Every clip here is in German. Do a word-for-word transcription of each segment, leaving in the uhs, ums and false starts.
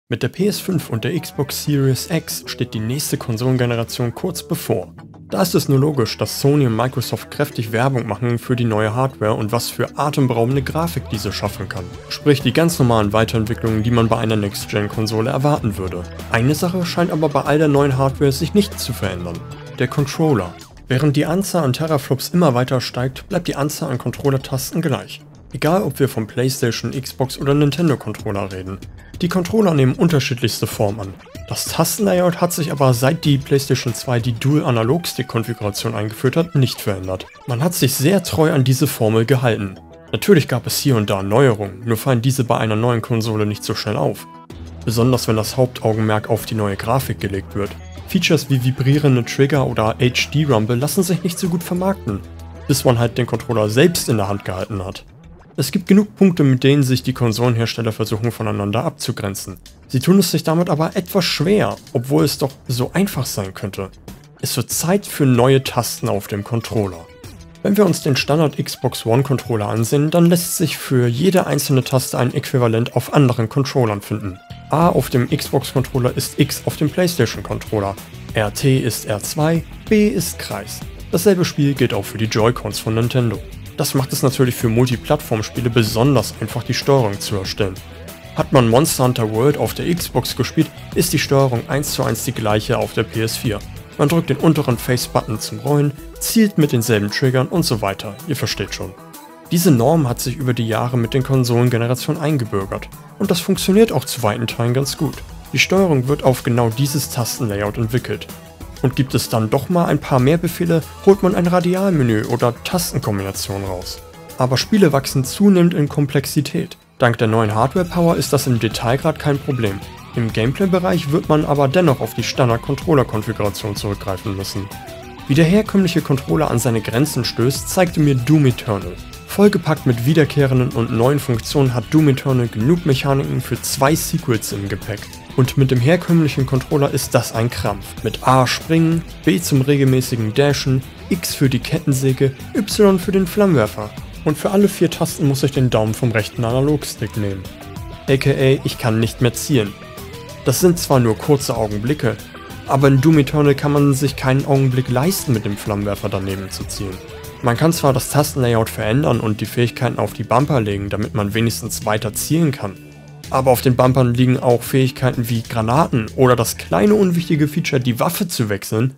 Mit der P S fünf und der Xbox Series X steht die nächste Konsolengeneration kurz bevor. Da ist es nur logisch, dass Sony und Microsoft kräftig Werbung machen für die neue Hardware und was für atemberaubende Grafik diese schaffen kann. Sprich die ganz normalen Weiterentwicklungen, die man bei einer Next-Gen-Konsole erwarten würde. Eine Sache scheint aber bei all der neuen Hardware sich nicht zu verändern: der Controller. Während die Anzahl an Teraflops immer weiter steigt, bleibt die Anzahl an Controller-Tasten gleich. Egal ob wir vom PlayStation, Xbox oder Nintendo Controller reden. Die Controller nehmen unterschiedlichste Formen an. Das Tastenlayout hat sich aber seit die PlayStation zwei die Dual-Analog-Stick-Konfiguration eingeführt hat, nicht verändert. Man hat sich sehr treu an diese Formel gehalten. Natürlich gab es hier und da Neuerungen, nur fallen diese bei einer neuen Konsole nicht so schnell auf. Besonders wenn das Hauptaugenmerk auf die neue Grafik gelegt wird. Features wie vibrierende Trigger oder H D Rumble lassen sich nicht so gut vermarkten, bis man halt den Controller selbst in der Hand gehalten hat. Es gibt genug Punkte, mit denen sich die Konsolenhersteller versuchen voneinander abzugrenzen. Sie tun es sich damit aber etwas schwer, obwohl es doch so einfach sein könnte. Es wird Zeit für neue Tasten auf dem Controller. Wenn wir uns den Standard Xbox One Controller ansehen, dann lässt sich für jede einzelne Taste ein Äquivalent auf anderen Controllern finden. A auf dem Xbox Controller ist X auf dem PlayStation Controller, R T ist R zwei, B ist Kreis. Dasselbe Spiel gilt auch für die Joy-Cons von Nintendo. Das macht es natürlich für Multiplattform-Spiele besonders einfach, die Steuerung zu erstellen. Hat man Monster Hunter World auf der Xbox gespielt, ist die Steuerung eins zu eins die gleiche auf der P S vier. Man drückt den unteren Face-Button zum Rollen, zielt mit denselben Triggern und so weiter, ihr versteht schon. Diese Norm hat sich über die Jahre mit den Konsolengenerationen eingebürgert und das funktioniert auch zu weiten Teilen ganz gut. Die Steuerung wird auf genau dieses Tastenlayout entwickelt. Und gibt es dann doch mal ein paar mehr Befehle, holt man ein Radialmenü oder Tastenkombination raus. Aber Spiele wachsen zunehmend in Komplexität. Dank der neuen Hardware-Power ist das im Detailgrad kein Problem. Im Gameplay-Bereich wird man aber dennoch auf die Standard-Controller-Konfiguration zurückgreifen müssen. Wie der herkömmliche Controller an seine Grenzen stößt, zeigte mir Doom Eternal. Vollgepackt mit wiederkehrenden und neuen Funktionen hat Doom Eternal genug Mechaniken für zwei Sequels im Gepäck. Und mit dem herkömmlichen Controller ist das ein Krampf. Mit A springen, B zum regelmäßigen Dashen, X für die Kettensäge, Y für den Flammenwerfer. Und für alle vier Tasten muss ich den Daumen vom rechten Analogstick nehmen. aka ich kann nicht mehr zielen. Das sind zwar nur kurze Augenblicke, aber in Doom Eternal kann man sich keinen Augenblick leisten, mit dem Flammenwerfer daneben zu zielen. Man kann zwar das Tastenlayout verändern und die Fähigkeiten auf die Bumper legen, damit man wenigstens weiter zielen kann. Aber auf den Bumpern liegen auch Fähigkeiten wie Granaten oder das kleine unwichtige Feature, die Waffe zu wechseln.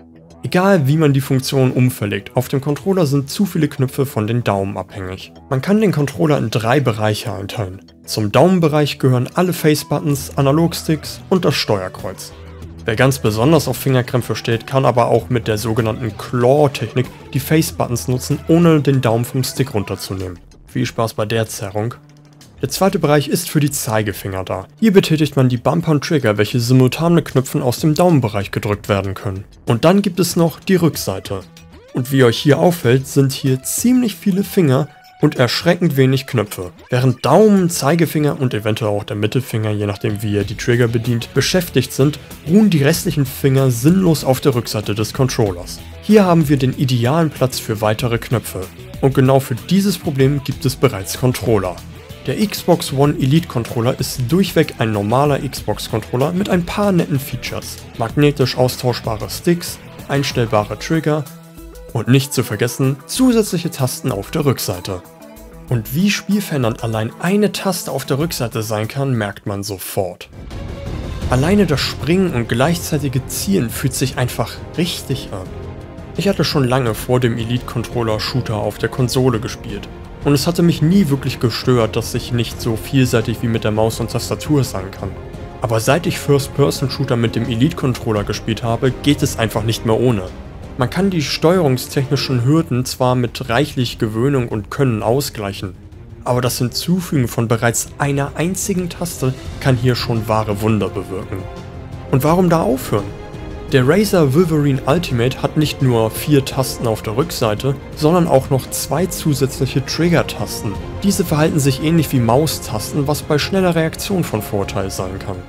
Egal wie man die Funktion umverlegt, auf dem Controller sind zu viele Knöpfe von den Daumen abhängig. Man kann den Controller in drei Bereiche einteilen. Zum Daumenbereich gehören alle Face-Buttons, Analogsticks und das Steuerkreuz. Wer ganz besonders auf Fingerkrämpfe steht, kann aber auch mit der sogenannten Claw-Technik die Face-Buttons nutzen, ohne den Daumen vom Stick runterzunehmen. Viel Spaß bei der Zerrung. Der zweite Bereich ist für die Zeigefinger da. Hier betätigt man die Bumper und Trigger, welche simultan mit Knöpfen aus dem Daumenbereich gedrückt werden können. Und dann gibt es noch die Rückseite. Und wie euch hier auffällt, sind hier ziemlich viele Finger und erschreckend wenig Knöpfe. Während Daumen, Zeigefinger und eventuell auch der Mittelfinger, je nachdem wie ihr die Trigger bedient, beschäftigt sind, ruhen die restlichen Finger sinnlos auf der Rückseite des Controllers. Hier haben wir den idealen Platz für weitere Knöpfe. Und genau für dieses Problem gibt es bereits Controller. Der Xbox One Elite Controller ist durchweg ein normaler Xbox Controller mit ein paar netten Features. Magnetisch austauschbare Sticks, einstellbare Trigger und nicht zu vergessen zusätzliche Tasten auf der Rückseite. Und wie spielverändernd allein eine Taste auf der Rückseite sein kann, merkt man sofort. Alleine das Springen und gleichzeitige Zielen fühlt sich einfach richtig an. Ich hatte schon lange vor dem Elite Controller Shooter auf der Konsole gespielt. Und es hatte mich nie wirklich gestört, dass ich nicht so vielseitig wie mit der Maus und Tastatur sein kann. Aber seit ich First-Person-Shooter mit dem Elite-Controller gespielt habe, geht es einfach nicht mehr ohne. Man kann die steuerungstechnischen Hürden zwar mit reichlich Gewöhnung und Können ausgleichen, aber das Hinzufügen von bereits einer einzigen Taste kann hier schon wahre Wunder bewirken. Und warum da aufhören? Der Razer Wolverine Ultimate hat nicht nur vier Tasten auf der Rückseite, sondern auch noch zwei zusätzliche Trigger-Tasten. Diese verhalten sich ähnlich wie Maustasten, was bei schneller Reaktion von Vorteil sein kann.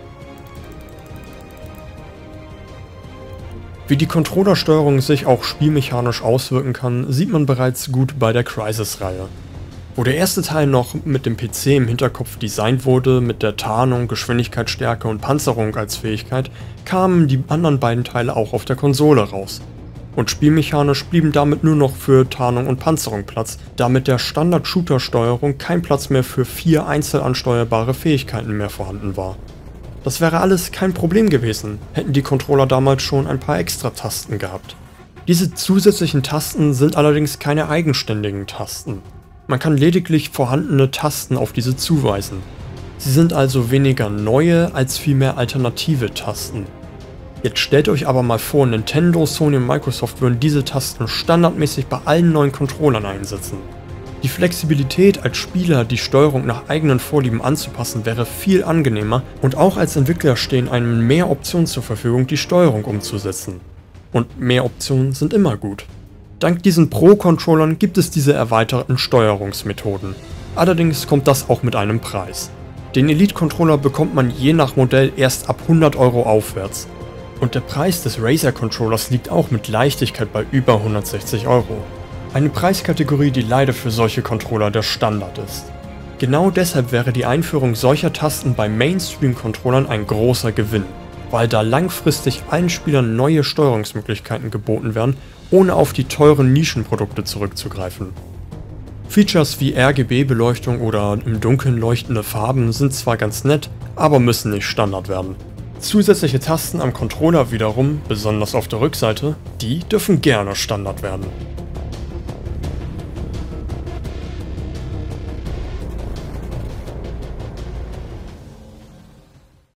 Wie die Controllersteuerung sich auch spielmechanisch auswirken kann, sieht man bereits gut bei der Crysis-Reihe. Wo der erste Teil noch mit dem P C im Hinterkopf designt wurde, mit der Tarnung, Geschwindigkeit, Stärke und Panzerung als Fähigkeit, kamen die anderen beiden Teile auch auf der Konsole raus. Und spielmechanisch blieben damit nur noch für Tarnung und Panzerung Platz, da mit der Standard-Shooter-Steuerung kein Platz mehr für vier einzelansteuerbare Fähigkeiten mehr vorhanden war. Das wäre alles kein Problem gewesen, hätten die Controller damals schon ein paar extra Tasten gehabt. Diese zusätzlichen Tasten sind allerdings keine eigenständigen Tasten. Man kann lediglich vorhandene Tasten auf diese zuweisen. Sie sind also weniger neue als vielmehr alternative Tasten. Jetzt stellt euch aber mal vor, Nintendo, Sony und Microsoft würden diese Tasten standardmäßig bei allen neuen Controllern einsetzen. Die Flexibilität als Spieler, die Steuerung nach eigenen Vorlieben anzupassen, wäre viel angenehmer und auch als Entwickler stehen einem mehr Optionen zur Verfügung, die Steuerung umzusetzen. Und mehr Optionen sind immer gut. Dank diesen Pro-Controllern gibt es diese erweiterten Steuerungsmethoden. Allerdings kommt das auch mit einem Preis. Den Elite-Controller bekommt man je nach Modell erst ab hundert Euro aufwärts. Und der Preis des Razer-Controllers liegt auch mit Leichtigkeit bei über hundertsechzig Euro. Eine Preiskategorie, die leider für solche Controller der Standard ist. Genau deshalb wäre die Einführung solcher Tasten bei Mainstream-Controllern ein großer Gewinn, weil da langfristig allen Spielern neue Steuerungsmöglichkeiten geboten werden, ohne auf die teuren Nischenprodukte zurückzugreifen. Features wie R G B-Beleuchtung oder im Dunkeln leuchtende Farben sind zwar ganz nett, aber müssen nicht Standard werden. Zusätzliche Tasten am Controller wiederum, besonders auf der Rückseite, die dürfen gerne Standard werden.